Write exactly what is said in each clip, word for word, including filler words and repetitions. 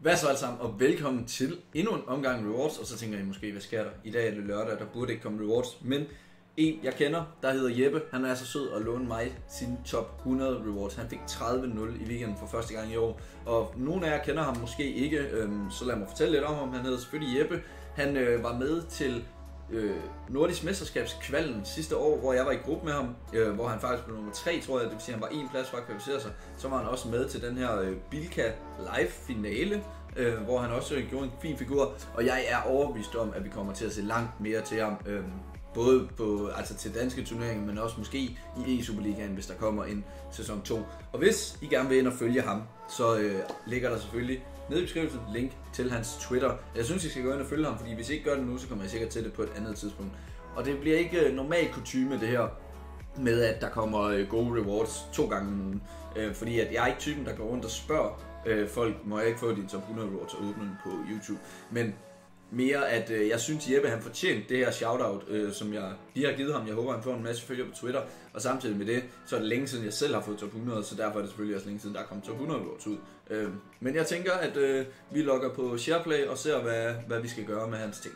Hvad så alle sammen, og velkommen til endnu en omgang rewards. Og så tænker I måske, hvad sker der? I dag er det lørdag, der burde ikke komme rewards. Men en jeg kender, der hedder Jeppe, han er så sød at låne mig sin top hundrede rewards. Han fik tredive nul i weekenden for første gang i år. Og nogle af jer kender ham måske ikke, øhm, så lad mig fortælle lidt om ham. Han hedder selvfølgelig Jeppe. Han øh, var med til øh, Nordisk Mesterskabskvalden sidste år, hvor jeg var i gruppe med ham, øh, hvor han faktisk blev nummer tre, tror jeg, det vil sige, han var en plads fra at kvalificere sig. Så var han også med til den her øh, Bilka live finale, øh, hvor han også øh, gjorde en fin figur, og jeg er overbevist om, at vi kommer til at se langt mere til ham, øh, både på, altså til danske turneringer, men også måske i E-Superligaen, hvis der kommer en sæson to. Og hvis I gerne vil ind og følge ham, så øh, ligger der selvfølgelig nede i beskrivelsen link til hans Twitter. Jeg synes, I skal gå ind og følge ham, fordi hvis I ikke gør det nu, så kommer I sikkert til det på et andet tidspunkt. Og det bliver ikke øh, normal kutyme det her med, at der kommer øh, gode rewards to gange om ugen. Øh, fordi at jeg er ikke typen, der går rundt og spørger øh, folk, må jeg ikke få din top hundrede rewards og åbne den på YouTube. Men mere at øh, jeg synes Jeppe han fortjente det her shoutout, øh, som jeg lige har givet ham. Jeg håber han får en masse følgere på Twitter. Og samtidig med det, så er det længe siden jeg selv har fået top hundrede, så derfor er det selvfølgelig også længe siden der er kommet top hundrede rewards ud. øh, Men jeg tænker at øh, vi logger på SharePlay og ser hvad, hvad vi skal gøre med hans ting.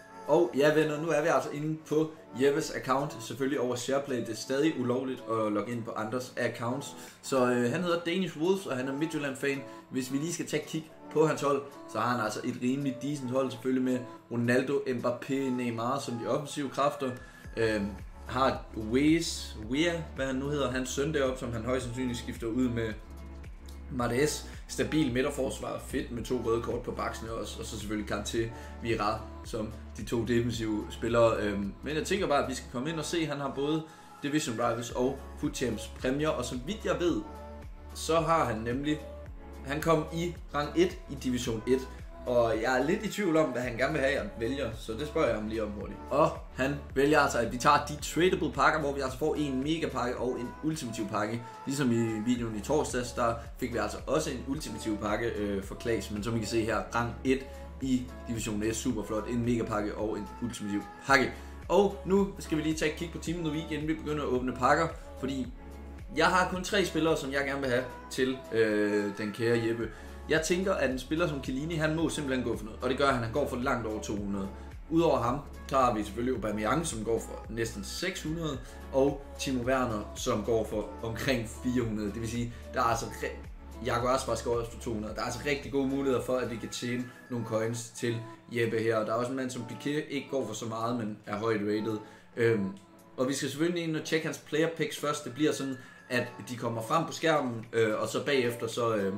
Og ja venner, nu er vi altså inde på Jeppes account, selvfølgelig over SharePlay. Det er stadig ulovligt at logge ind på andres accounts. Så øh, han hedder Danish Wolves, og han er Midtjylland-fan. Hvis vi lige skal tage et kig på hans hold, så har han altså et rimelig decent hold, selvfølgelig med Ronaldo, Mbappé, Neymar som de offensive kræfter. Øh, har Weiss, Weah, hvad han nu hedder, hans søn deroppe, som han højst sandsynligt skifter ud med Martes. Stabil midterforsvar, fedt med to røde kort på baksen også, og så selvfølgelig Kanté, Vira som de to defensive spillere. Øhm, men jeg tænker bare, at vi skal komme ind og se, han har både Division Rivals og Foot Champs præmier, og så vidt jeg ved, så har han nemlig, han kom i rang et i Division et, og jeg er lidt i tvivl om, hvad han gerne vil have, jeg vælger, så det spørger jeg ham lige om hurtigt. Og han vælger altså, at vi tager de tradable pakker, hvor vi altså får en mega pakke og en ultimativ pakke. Ligesom i videoen i torsdags, der fik vi altså også en ultimativ pakke øh, for Klaas, men som I kan se her, rang et i Division et, super flot, en mega pakke og en ultimativ pakke. Og nu skal vi lige tage et kig på Team of the Week, inden vi begynder at åbne pakker, fordi jeg har kun tre spillere, som jeg gerne vil have til øh, den kære Jeppe. Jeg tænker, at en spiller som Chiellini, han må simpelthen gå for noget, og det gør han, han går for langt over to hundrede. Udover ham, så har vi selvfølgelig Aubameyang, som går for næsten seks hundrede, og Timo Werner, som går for omkring fire hundrede. Det vil sige, der er altså Jago Aspas går også for to hundrede. Der er altså rigtig gode muligheder for, at vi kan tjene nogle coins til Jeppe her. Der er også en mand som Piqué, ikke går for så meget, men er højt rated. Øhm, og vi skal selvfølgelig ind og tjekke hans player picks først. Det bliver sådan, at de kommer frem på skærmen, øh, og så bagefter så... Øh,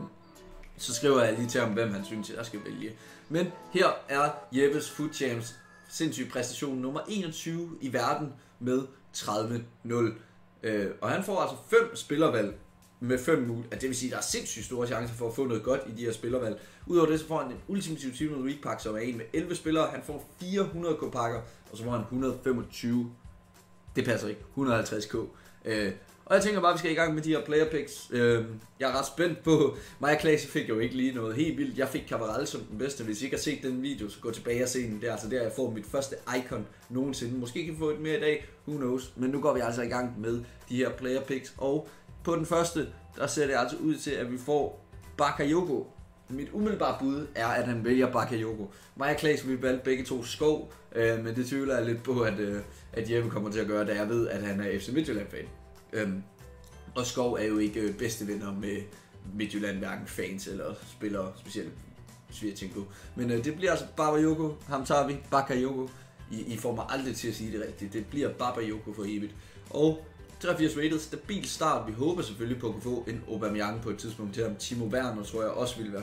Så skriver jeg lige til ham, hvem han synes, jeg skal vælge. Men her er Jeppes Foot Champs sindssyg præstation nummer enogtyve i verden med tredive nul. Øh, og han får altså fem spillervalg med fem muligheder. Det vil sige, at der er sindssygt store chancer for at få noget godt i de her spillervalg. Udover det, så får han en ultimativ Team of the Week pakke, som er en med elleve spillere. Han får fire hundrede K pakker, og så får han et hundrede og femogtyve. Det passer ikke. et hundrede og halvtreds K. Øh, Og jeg tænker bare, at vi skal i gang med de her player picks. Jeg er ret spændt på... Mig og Klaas fik jo ikke lige noget helt vildt. Jeg fik Cabral som den bedste. Hvis I ikke har set den video, så gå tilbage og se den. Det er altså der, jeg får mit første icon nogensinde. Måske kan vi få et mere i dag. Who knows? Men nu går vi altså i gang med de her player picks. Og på den første, der ser det altså ud til, at vi får Bakayoko. Mit umiddelbare bud er, at han vælger Bakayoko. Mig og Klaas, vi valgte begge to Skov. Men det tvivler jeg lidt på, at, at Jeppe kommer til at gøre, da jeg ved, at han er F C Midtjylland-fan. Øhm, og Skov er jo ikke bedste venner med Midtjylland, hverken fans eller spillere, specielt Svirchenko. Men øh, det bliver altså Bakayoko, ham tager vi, Bakayoko. I, I får mig aldrig til at sige det rigtigt, det bliver Bakayoko for evigt. Og treogfirs rated, stabil start, vi håber selvfølgelig på at kunne få en Aubameyang på et tidspunkt til ham. Timo Werner tror jeg også ville være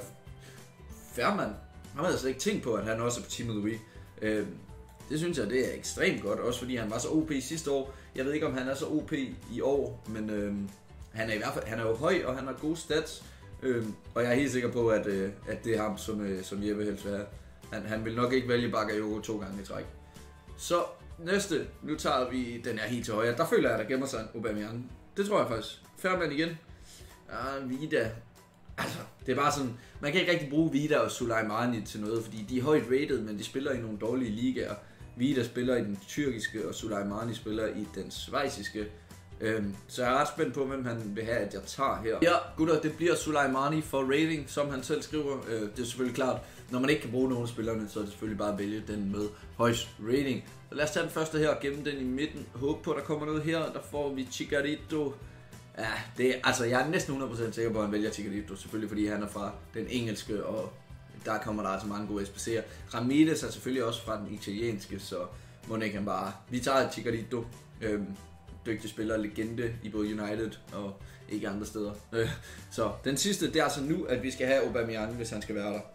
færmand. Han havde altså ikke tænkt på, at han også er på Team of the Week. Øhm, Det synes jeg, det er ekstremt godt, også fordi han var så O P sidste år. Jeg ved ikke, om han er så O P i år, men øh, han er i hvert fald han er jo høj, og han har gode stats. Øh, og jeg er helt sikker på, at, øh, at det er ham, som, øh, som Jeppe helst vil have. Han, han vil nok ikke vælge Bakayoko to gange i træk. Så næste, nu tager vi den her helt til højre. Der føler jeg, at der gemmer sig en Aubameyang. Det tror jeg faktisk. Færmand igen. Ja, Vida. Altså, det er bare sådan, man kan ikke rigtig bruge Vida og Soleimani til noget, fordi de er højt rated, men de spiller i nogle dårlige ligaer. Vida spiller i den tyrkiske, og Soleimani spiller i den schweiziske. Øhm, så jeg er ret spændt på, hvem han vil have, at jeg tager her. Ja, gutter, det bliver Soleimani for rating, som han selv skriver. Øh, det er selvfølgelig klart, når man ikke kan bruge nogen af spillerne, så er det selvfølgelig bare at vælge den med højst rating. Så lad os tage den første her og gemme den i midten. Håb på, at der kommer noget her. Der får vi Chicharito. Ja, det er, altså jeg er næsten hundrede procent sikker på, at han vælger Chicharito. Selvfølgelig fordi han er fra den engelske, og der kommer der altså mange gode S P C'er. Ramirez er selvfølgelig også fra den italienske, så må ikke han bare... Vi tager Chicharito. Øhm, dygtig spiller, legende i både United og ikke andre steder. Så den sidste, det er altså nu, at vi skal have Aubameyang, hvis han skal være der.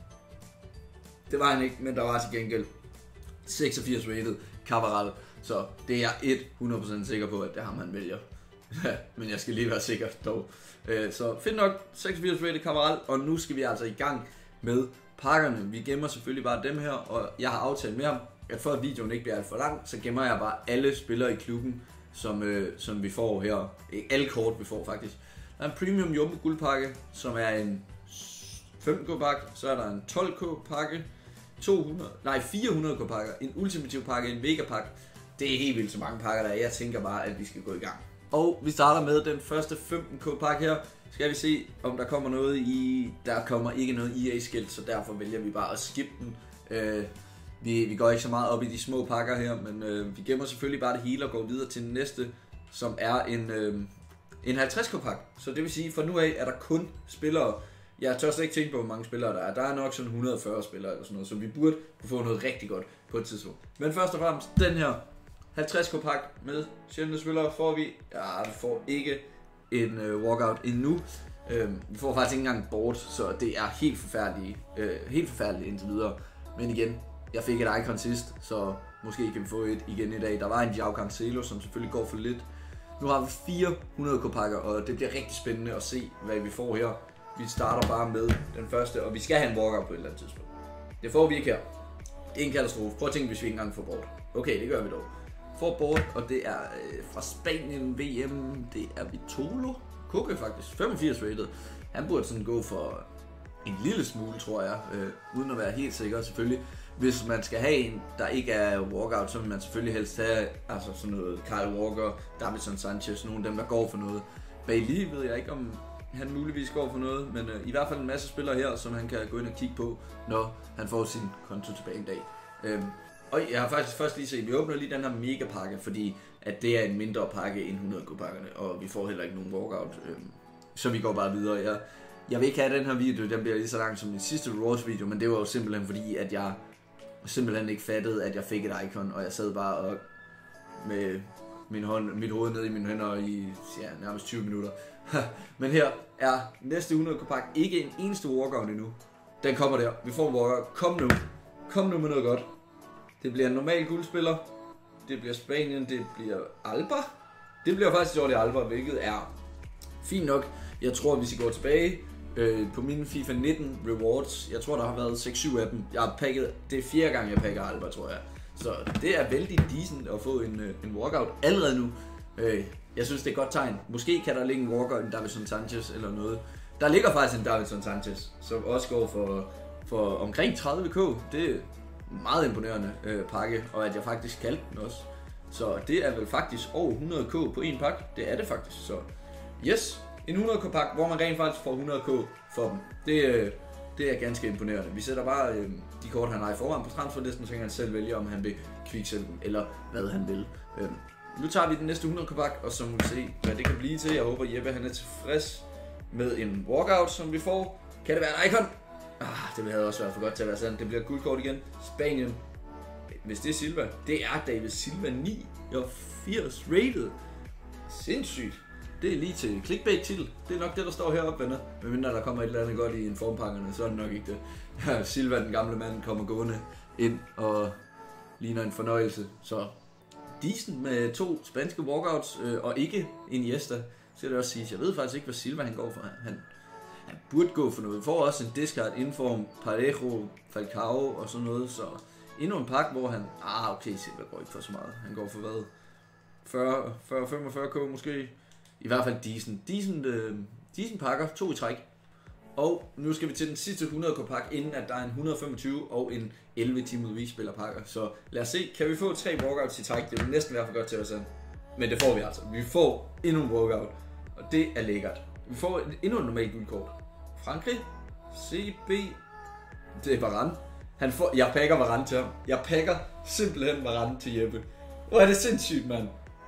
Det var han ikke, men der var til gengæld seksogfirs rated Cabral, så det er jeg hundrede procent sikker på, at det er ham, han vælger. Men jeg skal lige være sikker dog. Så find nok seksogfirs rated Cabral, og nu skal vi altså i gang med pakkerne. Vi gemmer selvfølgelig bare dem her, og jeg har aftalt med ham, at for at videoen ikke bliver alt for lang, så gemmer jeg bare alle spillere i klubben, som, øh, som vi får her. Alle kort vi får faktisk. Der er en Premium Jumbo guldpakke, som er en femten K pakke, så er der en tolv K pakke, to hundrede, nej fire hundrede K pakker, en ultimativ pakke, en mega pakke. Det er helt vildt så mange pakker der er. Jeg tænker bare, at vi skal gå i gang. Og vi starter med den første femten K pakke her. Skal vi se, om der kommer noget i... Der kommer ikke noget E A-skilt, så derfor vælger vi bare at skippe den. Øh, vi, vi går ikke så meget op i de små pakker her, men øh, vi gemmer selvfølgelig bare det hele og går videre til den næste, som er en, øh, en halvtreds K pakke. Så det vil sige, fra nu af er der kun spillere. Jeg tør slet ikke tænke på, hvor mange spillere der er. Der er nok sådan et hundrede og fyrre spillere eller sådan noget, så vi burde kunne få noget rigtig godt på et tidspunkt. Men først og fremmest, den her halvtreds K pakke med sjældne spillere får vi. Ja, vi får ikke en øh, walkout endnu. Øh, vi får faktisk ikke engang board, så det er helt forfærdeligt, øh, helt forfærdeligt indtil videre. Men igen, jeg fik et icon sidst, så måske kan vi få et igen i dag. Der var en Joao Cancelo, som selvfølgelig går for lidt. Nu har vi fire hundrede K pakker, og det bliver rigtig spændende at se, hvad vi får her. Vi starter bare med den første, og vi skal have en walkout på et eller andet tidspunkt. Det får vi ikke her. Det er en katastrofe. Prøv at tænke, hvis vi ikke engang får board. Okay, det gør vi dog. Får board, og det er øh, fra Spanien V M. Det er Vitolo Koke faktisk. femogfirs rated. Han burde sådan gå for en lille smule, tror jeg. Øh, uden at være helt sikker, selvfølgelig. Hvis man skal have en, der ikke er walkout, så vil man selvfølgelig helst have altså sådan noget Kyle Walker, Davinson Sanchez, nogle af dem, der går for noget. Bailey ved jeg ikke, om han muligvis går for noget, men øh, i hvert fald en masse spillere her, som han kan gå ind og kigge på, når han får sin konto tilbage en dag. Øhm, og jeg har faktisk først lige set, vi åbner lige den her mega pakke, fordi at det er en mindre pakke end hundrede K pakkerne, og vi får heller ikke nogen walkout, øhm, så vi går bare videre. Jeg, jeg vil ikke have den her video, den bliver lige så lang som min sidste rewards video, men det var jo simpelthen fordi, at jeg simpelthen ikke fattede, at jeg fik et icon, og jeg sad bare og med min hånd, mit hoved ned i mine hænder i ja, nærmest tyve minutter. Men her er næste hundrede K pakke ikke en eneste walkout endnu. Den kommer der. Vi får en walkout. Kom nu. Kom nu med noget godt. Det bliver en normal guldspiller. Det bliver Spanien. Det bliver Alba. Det bliver faktisk Jordi Alba, hvilket er fint nok. Jeg tror, hvis I går tilbage øh, på mine FIFA nitten rewards, jeg tror, der har været seks syv af dem. Jeg har pakket, det er fjerde gang, jeg pakker Alba, tror jeg. Så det er vældig decent at få en, en walkout allerede nu. Øh, jeg synes, det er et godt tegn. Måske kan der ligge en walkout, en Davinson Sanchez eller noget. Der ligger faktisk en Davinson Sanchez, som også går for, for omkring tredive K. Det er meget imponerende øh, pakke, og at jeg faktisk kaldte den også. Så det er vel faktisk over hundrede K på en pakke. Det er det faktisk. Så yes, en hundrede K pakke, hvor man rent faktisk får hundrede K for dem. Det, øh, det er ganske imponerende. Vi sætter bare øh, de kort, han har i forvejen på transferlisten, så kan han selv vælge, om han vil kviksælge dem, eller hvad han vil. Øh, nu tager vi den næste hundrede K pakke, og så må vi se, hvad det kan blive til. Jeg håber, Jeppe han er tilfreds med en walkout, som vi får. Kan det være en icon? Ah, det havde også været for godt til at være sandt. Det bliver guldkort igen. Spanien. Hvis det er Silva. Det er David Silva ni. Jeg er firs rated. Sindssygt. Det er lige til clickbait-titel. Det er nok det, der står heroppe, venner. Medmindre der kommer et eller andet godt i informpakkerne, så er det nok ikke det. Silva, den gamle mand, kommer gående ind og ligner en fornøjelse. Så decent med to spanske walkouts, øh, og ikke Iniesta, skal det også sige. Jeg ved faktisk ikke, hvad Silva han går for. Han, han burde gå for noget. Vi får også en discard inform, Parejo, Falcao og sådan noget, så endnu en pakke, hvor han... Ah, okay, Silva går ikke for så meget. Han går for hvad? fyrre til femogfyrre K måske? I hvert fald decent. Decent, øh, decent pakker, to i træk. Og nu skal vi til den sidste hundrede K pakke, inden at der er en et hundrede og femogtyve og en elleve Team of the Week spiller pakker. Så lad os se, kan vi få tre walkouts i træk? Det vil næsten være for godt til at være sandt. Men det får vi altså. Vi får endnu en walkout, og det er lækkert. Vi får endnu en normal guldkort. Frankrig, C B, det er Varane. Han får, jeg pakker Varane til ham. Jeg pakker simpelthen Varane til Jeppe. Hvor er det sindssygt, mand.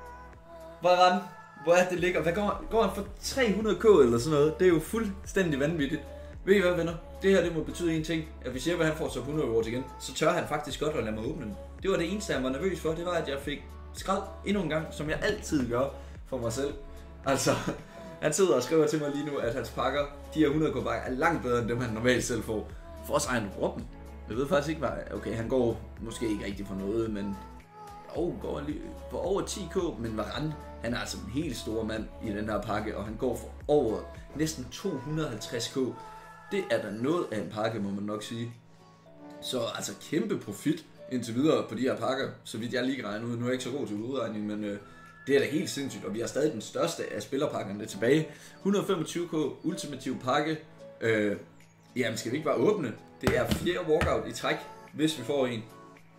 Varane, hvor er det ligger. Hvad går, går han for tre hundrede k eller sådan noget? Det er jo fuldstændig vanvittigt. Ved I hvad, venner? Det her det må betyde en ting, at hvis Jeppe han får så hundrede rewards igen, så tør han faktisk godt at lade mig åbne den. Det var det eneste, jeg var nervøs for, det var, at jeg fik skrald endnu en gang, som jeg altid gør for mig selv. Altså, han sidder og skriver til mig lige nu, at hans pakker, de her hundrede k pakker, er langt bedre end dem, han normalt selv får. For os egen rum. Jeg ved faktisk ikke, hvad... Okay, han går måske ikke rigtig for noget, men... Jo, går lige for over ti k, men Varane, han er altså en helt stor mand i den her pakke, og han går for over næsten to hundrede og halvtreds k. Det er da noget af en pakke, må man nok sige. Så altså kæmpe profit indtil videre på de her pakker, så vidt jeg lige regner ud. Nu er jeg ikke så god til udregning, men øh, det er da helt sindssygt, og vi har stadig den største af spillerpakkerne tilbage. et hundrede og femogtyve k ultimativ pakke. Øh, jamen skal vi ikke bare åbne? Det er fjerde walkout i træk, hvis vi får en.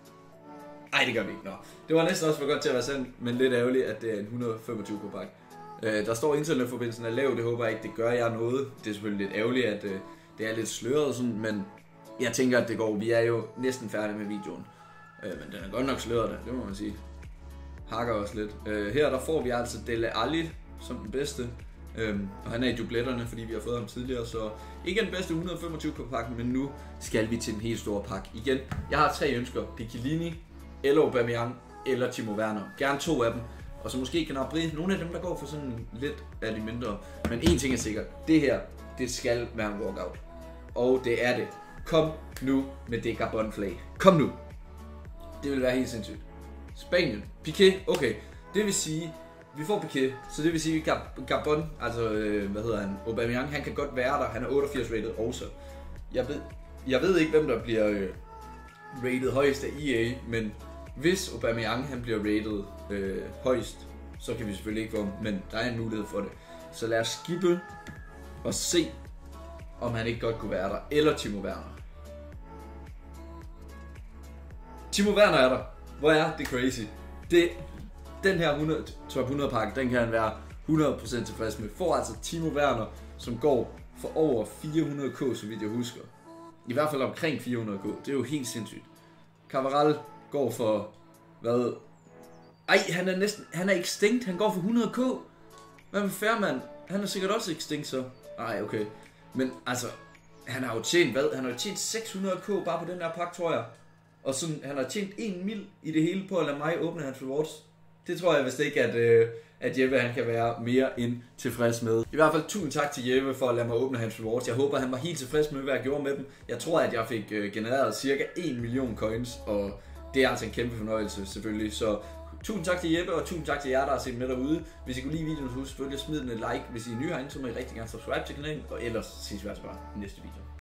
Ej, det gør vi ikke. Nå. Det var næsten også for godt til at være sandt, men lidt ærgerligt, at det er en et hundrede og femogtyve k pakke. Øh, der står internetforbindelsen er lav, det håber jeg ikke, det gør jeg noget. Det er selvfølgelig lidt ærgerligt, at øh, det er lidt sløret og sådan, men jeg tænker, at det går. Vi er jo næsten færdige med videoen. Øh, men den er godt nok sløret, det må man sige. Hakker også lidt. Øh, her der får vi altså Dele Alli som den bedste. Øh, og han er i dubletterne, fordi vi har fået ham tidligere, så ikke den bedste et hundrede og femogtyve k pakken, men nu skal vi til den helt store pakke igen. Jeg har tre ønsker. Det er Chiellini, eller Aubameyang, eller Timo Werner. Gerne to af dem. Og så måske Gnabry, nogle af dem, der går for sådan lidt af de mindre. Men en ting er sikkert, det her, det skal være en walkout. Og det er det. Kom nu med det Gabon flag. Kom nu. Det vil være helt sindssygt. Spanien, Piqué, okay. Det vil sige, vi får Piqué, så det vil sige, Gab- Gabon, altså, øh, hvad hedder han, Aubameyang, han kan godt være der. Han er otteogfirs rated også. Jeg ved, jeg ved ikke, hvem der bliver øh, rated højst af E A, men hvis Aubameyang han bliver rated øh, højst, så kan vi selvfølgelig ikke få, men der er en mulighed for det. Så lad os skippe og se, om han ikke godt kunne være der. Eller Timo Werner. Timo Werner er der. Hvor er det crazy. Det, den her hundrede, top hundrede pakke, den kan han være hundrede procent tilfreds med. Får altså Timo Werner, som går for over fire hundrede k, så vidt jeg husker. I hvert fald omkring fire hundrede k. Det er jo helt sindssygt. Cavaral går for, hvad? Ej, han er næsten, han er extinct, han går for hundrede k. Hvad med Fairman? Han er sikkert også extinct så. Ej, okay. Men altså, han har jo tjent, hvad? Han har jo tjent seks hundrede k bare på den der pakke, tror jeg. Og sådan, han har tjent en mil i det hele på at lade mig åbne hans rewards. Det tror jeg vist ikke, at, øh, at Jeppe han kan være mere end tilfreds med. I hvert fald tusind tak til Jeppe for at lade mig åbne hans rewards. Jeg håber, han var helt tilfreds med, hvad jeg gjorde med dem. Jeg tror, at jeg fik øh, genereret cirka en million coins, og det er altså en kæmpe fornøjelse selvfølgelig. Så tusind tak til Jeppe, og tusind tak til jer, der har set med derude. Hvis I kunne lide videoen, så husk selvfølgelig at smide den et like. Hvis I er nye herinde, så må I rigtig gerne subscribe til kanalen, og ellers ses vi altså bare i næste video.